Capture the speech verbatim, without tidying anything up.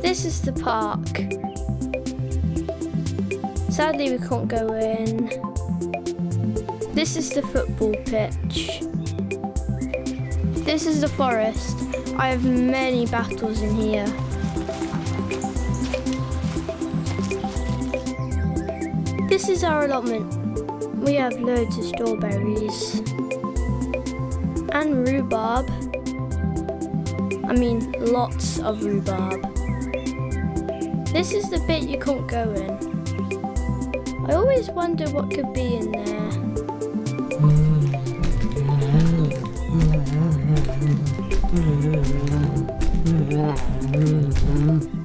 This is the park. Sadly, we can't go in. This is the football pitch. This is the forest. I have many battles in here. This is our allotment. We have loads of strawberries and rhubarb. I mean, lots of rhubarb. This is the bit you can't go in. I always wonder what could be in there.